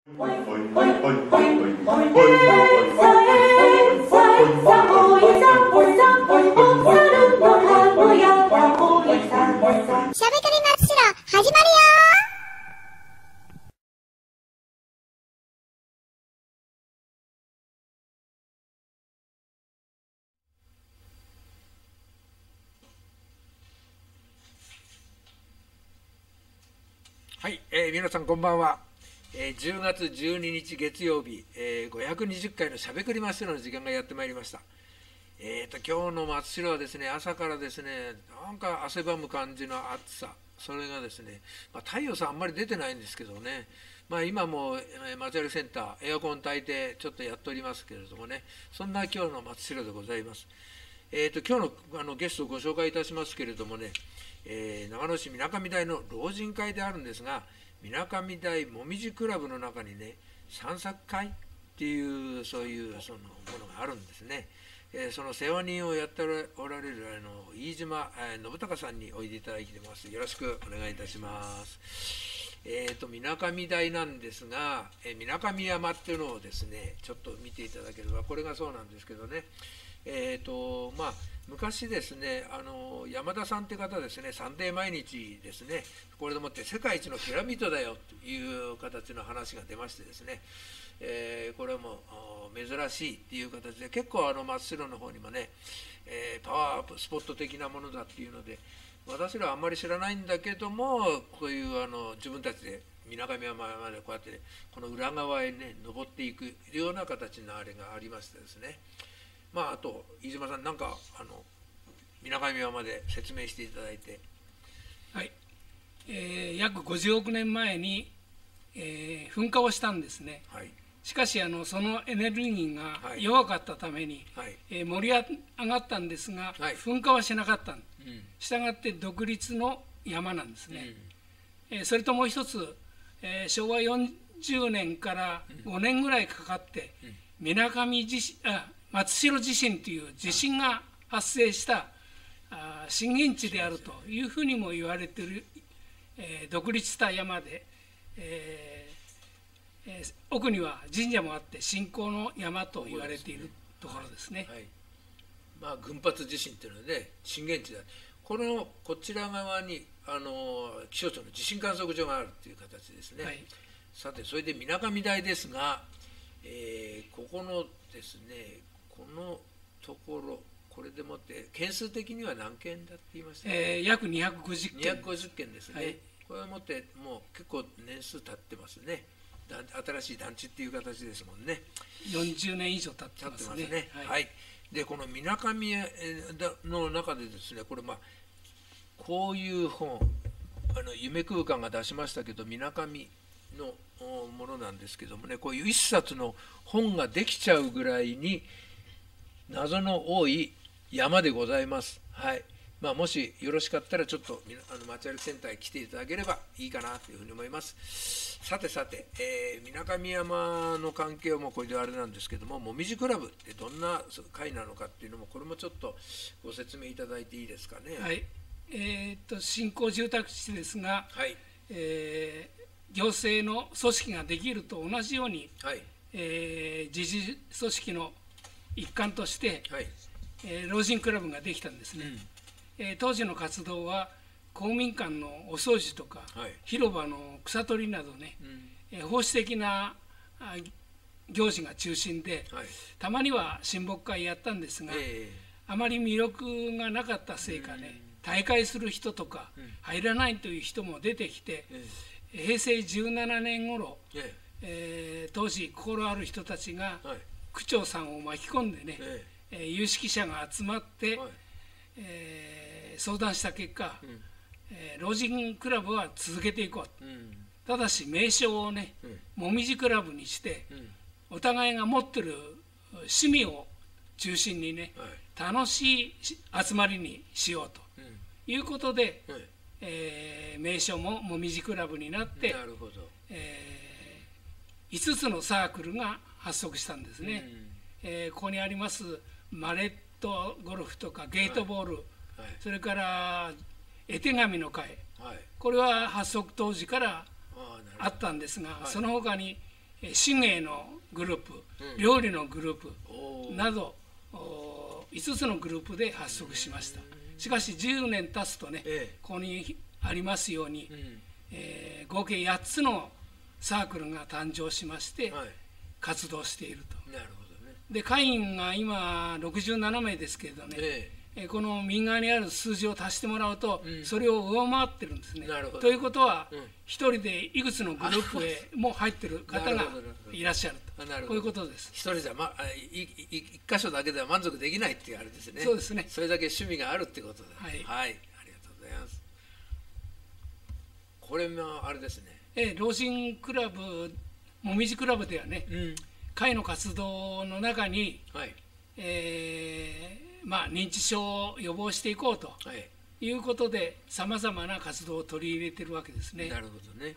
はい、皆さんこんばんは。10月12日月曜日、520回のしゃべくり真っ白の時間がやってまいりました。今日の真っ白はですね、朝からですね、なんか汗ばむ感じの暑さ、それがですね、太陽さんあんまり出てないんですけどね、今も街歩きセンター、エアコン焚いてちょっとやっておりますけれどもね、そんな今日の真っ白でございます。今日のゲストをご紹介いたしますけれどもね、長野市水上台の老人会であるんですが、水上台もみじクラブの中にね、散策会っていうそういうそのものがあるんですね。その世話人をやっておられる飯島信孝さんにおいでいただいています。よろしくお願いいたします。水上台なんですが、水上山っていうのをですね、ちょっと見ていただければ、これがそうなんですけどね、昔ですね、山田さんという方ですね、サンデー毎日ですね、これでもって世界一のピラミッドだよという形の話が出ましてですね、これはもう珍しいっていう形で、結構真っ白の方にもね、パワーアップスポット的なものだっていうので、私らはあんまり知らないんだけども、こういう自分たちで水上山までこうやってこの裏側へね登っていくような形のあれがありましてですね、あと飯島さん、なんか水上山で説明していただいて。 はい、約50億年前に、噴火をしたんですね。はい、しかしそのエネルギーが弱かったために、盛り上がったんですが、噴火はしなかった。したがって独立の山なんですね。それともう一つ、昭和40年から5年ぐらいかかって、松代地震という地震が発生した震源地であるというふうにも言われている、独立した山で、奥には神社もあって信仰の山と言われているところですね。 群発地震というので震源地だ。こちら側に気象庁の地震観測所があるという形ですね。さて、それで水上台ですが、ここのですね、このところ、これでもって件数的には何件だって言いましたか、 約250件。 250件ですね。これはもってもう結構年数経ってますね。新しい団地っていう形ですもんね。 40年以上経ってますね。 はい。で、この水上の中でですね、これこういう本、夢空間が出しましたけど、水上のものなんですけどもね、こういう一冊の本ができちゃうぐらいに謎の多い山でございます。はい。もしよろしかったらちょっと街歩きセンターへ来ていただければいいかなというふうに思います。さて、水上山の関係はもうこれであれなんですけども、もみじクラブってどんな会なのかっていうのも、これもちょっとご説明いただいていいですかね。 はい。新興住宅地ですが、行政の組織ができると同じように、自治組織の一環として、老人クラブができたんですね。当時の活動は公民館のお掃除とか、広場の草取りなどね、奉仕的な行事が中心で、たまには親睦会やったんですが、あまり魅力がなかったせいかね、大会する人とか入らないという人も出てきて、平成17年頃、当時心ある人たちが区長さんを巻き込んでね、有識者が集まって、相談した結果、老人クラブは続けていこう、ただし名称をね、もみじクラブにして、お互いが持ってる趣味を中心にね、楽しい集まりにしようということで、名称ももみじクラブになって、5つのサークルが発足したんですね。ここにありますマレットゴルフとかゲートボール、それから絵手紙の会、これは発足当時からあったんですが、その他に、 手芸のグループ、料理のグループなど5つのグループで発足しました。しかし10年経つとね、ここにありますように、合計8つのサークルが誕生しまして活動していると。 なるほどね。 で会員が今67名ですけれどね、この右側にある数字を足してもらうと、それを上回ってるんですね。ということは、一人でいくつのグループへも入ってる方がいらっしゃると、こういうことです。 一人じゃ、一箇所だけでは満足できないっていうあれですね。 そうですね。 それだけ趣味があるってことで、 はい、 ありがとうございます。これもあれですね。老人クラブ、もみじクラブではね、会の活動の中に、認知症を予防していこうということでさまざまな活動を取り入れているわけですね。 なるほどね。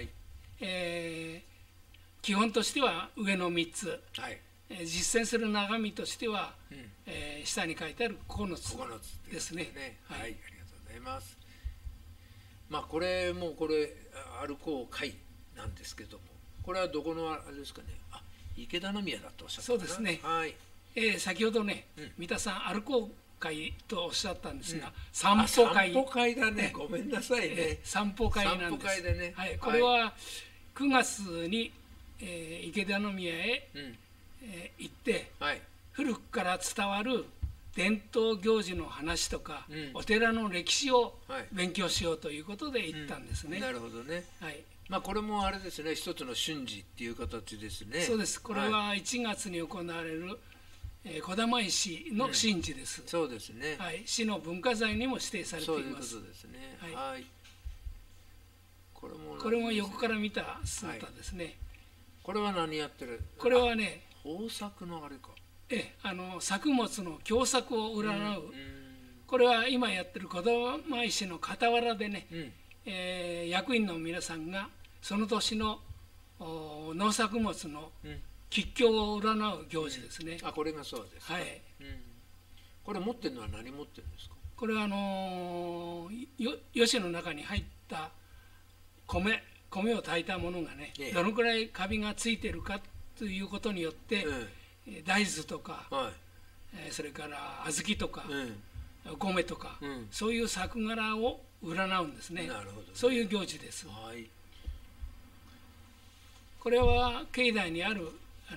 基本としては上の3つ、実践する中身としては、下に書いてある9つですね。 ありがとうございます。これもアルコー会なんですけども、これはどこのあれですかね。池田宮だとおっしゃったそうですね。先ほどね、三田さんアルコー会とおっしゃったんですが、散歩会。 散歩会だね。ごめんなさいね。 散歩会なんです。 散歩会でね。 これは9月に池田宮へ行って、古くから伝わる伝統行事の話とか、お寺の歴史を勉強しようということで行ったんですね。 なるほどね。これもあれですね、一つの神事っていう形ですね。 そうです。これは1月に行われる小玉石の神事です。 そうですね。 市の文化財にも指定されています。 そういうことですね。 これも横から見た姿ですね。 これは何やってる？ これはね、 豊作のあれか。 作物の凶作を占う。これは今やってる小玉石の傍らでね、役員の皆さんがその年の農作物の吉凶を占う行事ですね。 これがそうです。これ持ってるのは何持ってるんですか？ これは吉の中に入った米を炊いたものがね、どのくらいカビがついてるかということによって、大豆とか、それから小豆とか、米とか、そういう作柄を占うんですね。そういう行事です。これは境内にある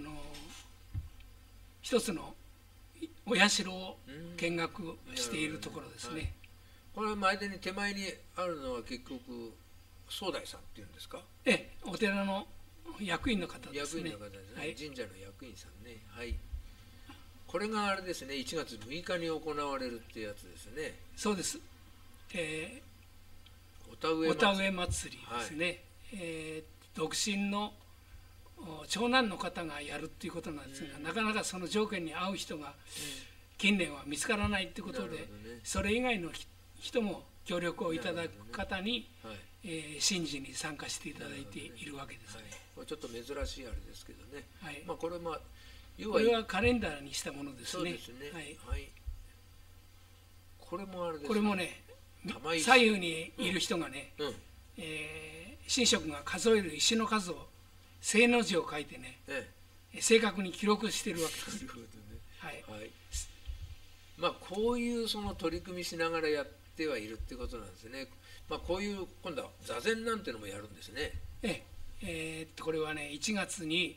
一つのお社を見学しているところですね。 これ手前にあるのは結局総大さんっていうんですか？ お寺の役員の方ですね。 役員の方ですね。神社の役員さんね。これがあれですね。1月6日に行われるってやつですね。 そうです。 お田植祭りですね。独身の長男の方がやるっていうことなんですが、なかなかその条件に合う人が近年は見つからないってことで、それ以外の人も協力をいただく方に神事に参加していただいているわけですね。 ちょっと珍しいあれですけどね。 これはカレンダーにしたものですね。 これもあれですね。 これもね、左右にいる人がね、神職が数える石の数を正の字を書いてね、正確に記録しているわけです。 こういうその取り組みしながらやってはいるってことなんですね。こういう今度は座禅なんてのもやるんですね。 これはね、1月に、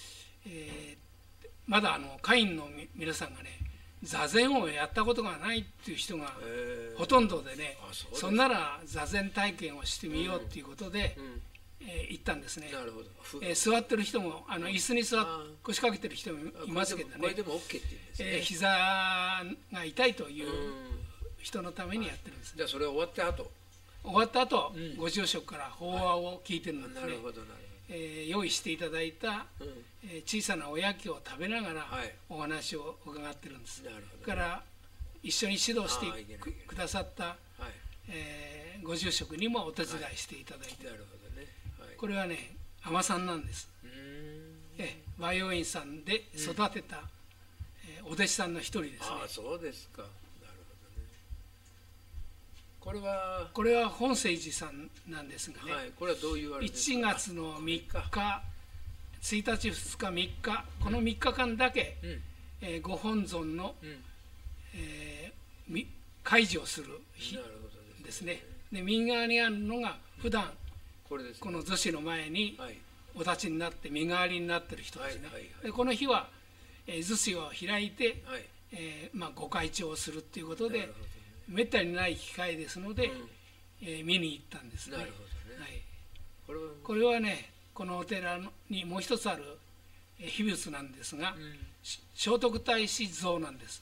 まだ会員の皆さんがね、座禅をやったことがないっていう人がほとんどでね、そんなら座禅体験をしてみようっていうことで行ったんですね。座ってる人も椅子に腰掛けてる人もいますけどね、膝が痛いという人のためにやってるんです。 じゃあそれ終わった後、ご住職から法話を聞いてるんですね。用意していただいた小さなおやきを食べながらお話を伺ってるんです。から一緒に指導してくださったご住職にもお手伝いしていただいて、これはね、海女さんなんです。培養院さんで育てたお弟子さんの一人ですね。 そうですか。 これは本聖寺さんなんですがね、 これはどういうあれですか？ 1月の3日、 1日2日3日この3日間だけ、ご本尊の、開示をする日ですね。で右側にあるのが普段この厨子の前にお立ちになって身代わりになっている人ですね。でこの日は厨子を開いて、ご開帳をするっていうことで、めったにない機会ですので、見に行ったんですね。これはね、このお寺にもう一つある秘仏なんですが、聖徳太子像なんです。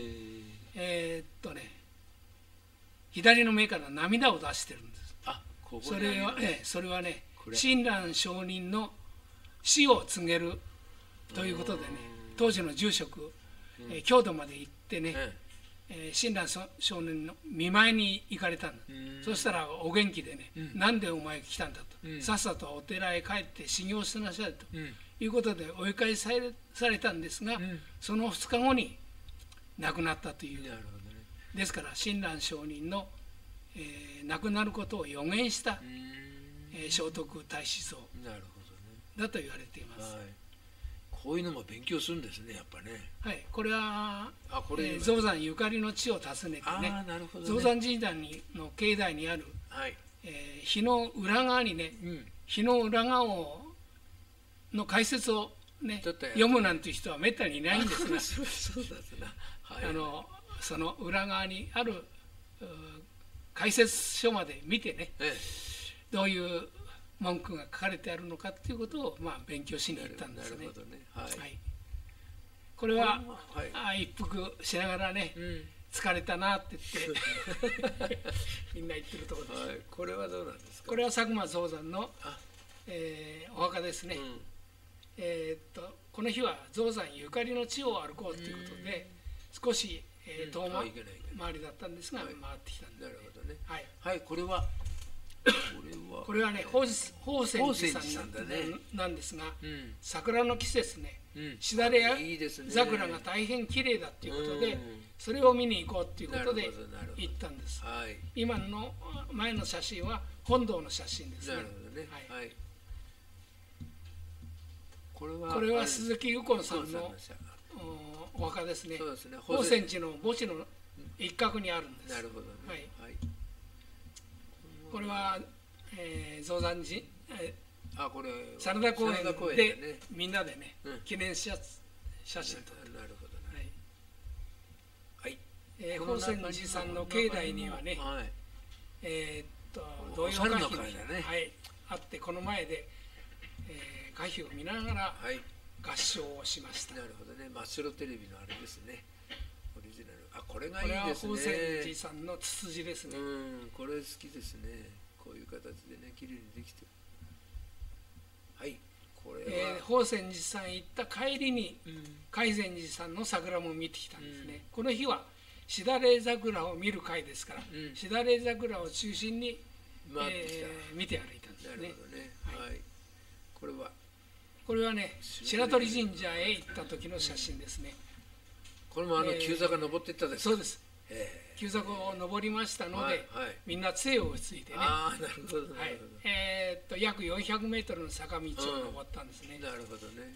左の目から涙を出してるんです。それはね、親鸞上人の死を告げるということでね、当時の住職、京都まで行ってね、親鸞上人の見舞いに行かれたんだ。そしたらお元気でね、なんでお前来たんだと、さっさとお寺へ帰って修行しなさいということでお迎えされたんですが、その2日後に亡くなったという。ですから親鸞上人の、亡くなることを予言した、聖徳太子像だと言われています。 こういうのも勉強するんですね、やっぱね。 はい、これは象山ゆかりの地を訪ねてね、象山神社の境内にある、碑の裏側にね、碑の裏側の解説をね、読むなんていう人はめったにいないんですが、その裏側にある解説書まで見てね、どういう文句が書かれてあるのかということを勉強しに行ったんですね。これは一服しながらね、疲れたなって言ってみんな言ってるところです。 これはどうなんですか？ これは佐久間象山のお墓ですね。この日は象山ゆかりの地を歩こうということで、少し遠回りだったんですが回ってきたんです。 なるほどね。はい、これはね、法泉寺さんなんですが、桜の季節ね、しだれ桜が大変綺麗だということで、それを見に行こうということで行ったんです。今の前の写真は本堂の写真ですね。これは鈴木右近さんのお墓ですね。法泉寺の墓地の一角にあるんです。これは象山寺真田公園でみんなでね、記念写真と。法泉寺さんの境内にはね、童謡歌碑があって、この前で歌碑を見ながら合唱をしました。 なるほどね。真っ白テレビのあれですね。オリジナル。これがいいですね。 これは法泉寺さんのツツジですね。 これ好きですね。こういう形でね、綺麗にできてる。これは法泉寺さん行った帰りに海禅寺さんの桜も見てきたんですね。この日はしだれ桜を見る会ですから、しだれ桜を中心に見て歩いたんですね。 なるほどね。 これはね、白鳥神社へ行った時の写真ですね。 これも急坂登っていったですか？ そうです。急坂を登りましたので、みんな杖をついてね、約400メートルの坂道を登ったんですね。 なるほどね。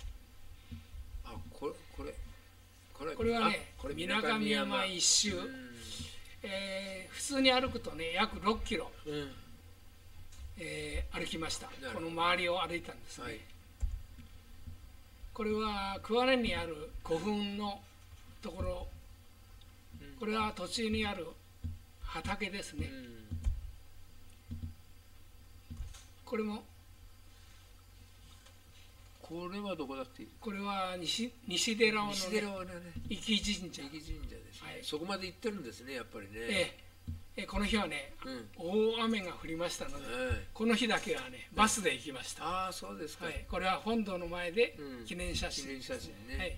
これはね、水上山一周、普通に歩くとね、約6キロ歩きました。この周りを歩いたんですね。これは桑名にある古墳のところ、これは途中にある畑ですね。これはどこだって？ これは西寺尾の生き神社。 そこまで行ってるんですね、やっぱりね。 この日はね、大雨が降りましたので、この日だけはね、バスで行きました。 そうですか。 これは本堂の前で記念写真。 記念写真ね。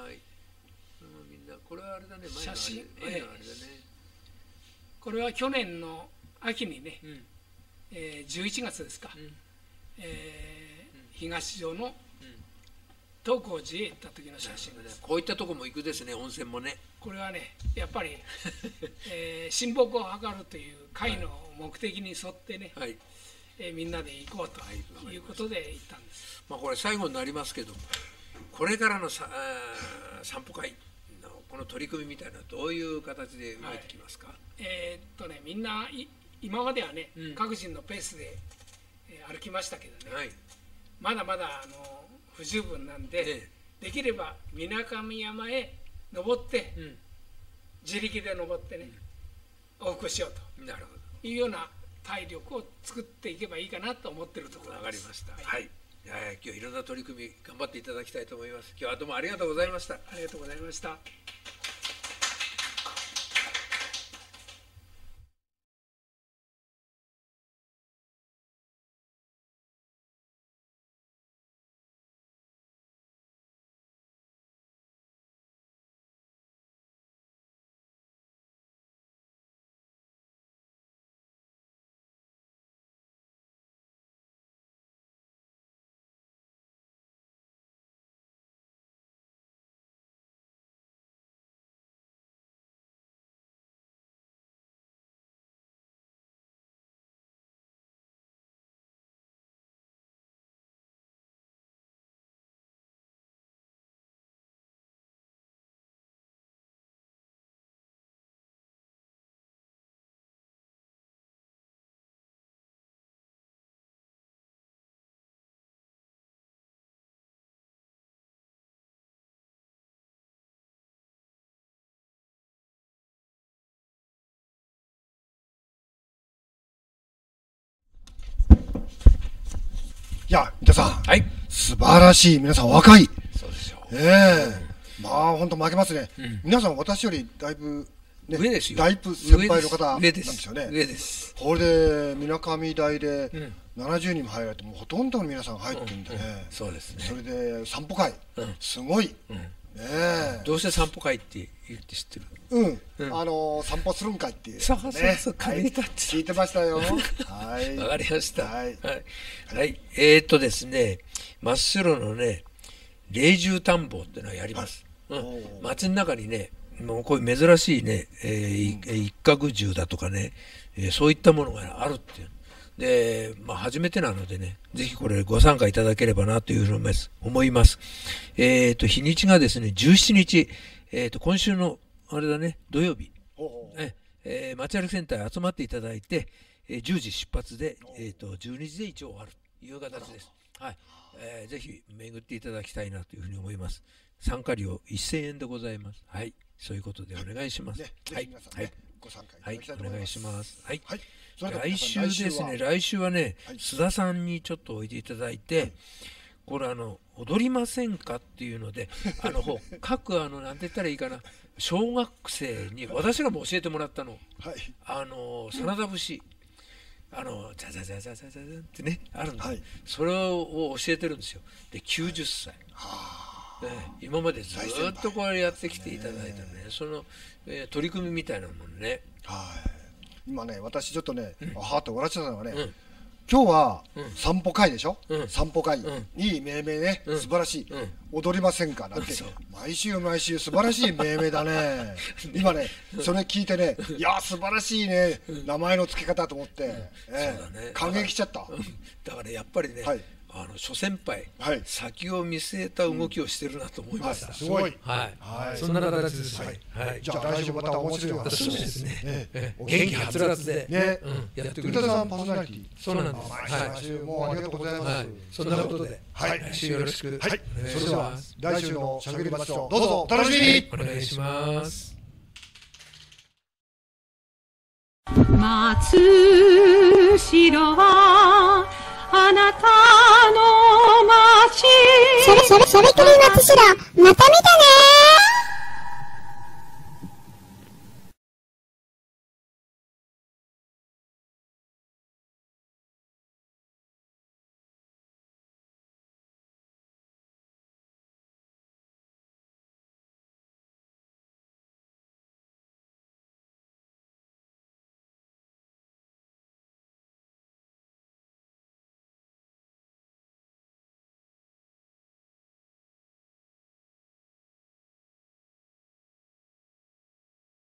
これはあれだね、 写真。これは去年の秋にね、11月ですか、東条の東光寺へ行った時の写真です。 こういったとこも行くですね、温泉もね。 これはね、やっぱり親睦を図るという会の目的に沿ってね、 みんなで行こうということで行ったんです。 まあこれ最後になりますけども、これからの散歩会のこの取り組みみたいなどういう形で動いてきますか？ みんな今まではね、各人のペースで歩きましたけどね、まだまだ不十分なんで、できれば水上山へ登って、自力で登ってね、往復しようというような体力を作っていけばいいかなと思っているところです。 わかりました。はい。今日いろんな取り組み頑張っていただきたいと思います。今日はどうもありがとうございました。 ありがとうございました。 いや、皆さん、 はい、 素晴らしい、皆さん若い。 そうですよ。 まあ本当負けますね。皆さん私よりだいぶね、上ですよ。 だいぶ先輩の方なんですよね。 上です。 これで水上台で70人も入られてもほとんどの皆さん入ってるんでね。 そうですね。 それで散歩会、すごい。 どうして散歩会って言って知ってる？ 散歩するんかいっていう。 そう聞いてましたよ。 はい。わかりました。はい。ですね、真っ白のね、霊獣探訪っていうのをやります。街の中にね、もうこういう珍しいね、一角獣だとかね、そういったものがあるっていう。で、初めてなのでね、ぜひこれご参加いただければなというふうに思います。日にちがですね、17日、今週のあれだね、土曜日、街歩きセンターに集まっていただいて、10時出発で、12時で一応終わるという形です。はい。ぜひ巡っていただきたいなというふうに思います。参加料1000円でございます。はい。そういうことでお願いします。 はい。ご参加いただきたいと思います。 お願いします。はい。 来週ですね、来週はね、須田さんにちょっとおいでいただいて、これ踊りませんかっていうので、各なんて言ったらいいかな、小学生に私らも教えてもらったの、真田節、ザザザザザザザってねあるんで、それを教えてるんですよ。で90歳、今までずっとこれやってきていただいたね、その、取り組みみたいなものね。 今ね、私ちょっとね、はーっと笑っちゃったのがね、今日は散歩会でしょ、散歩会、いい命名ね、素晴らしい、踊りませんかなんて、毎週毎週素晴らしい命名だね。今ね、それ聞いてね、いや素晴らしいね、名前の付け方と思って、感激しちゃった。 だからやっぱりね、諸先輩、先を見据えた動きをしてるなと思いました。 すごい。 そんな形です。 じゃあ来週また面白い話ですね。元気はつらつでやってくれる。 歌さんパーソナリティ。 そうなんです。 来週もありがとうございます。 そんなことで、来週よろしく。 それでは来週のしゃべり場所どうぞお楽しみに。 お願いします。 松代はあなたの街。それくり松代、また見たね。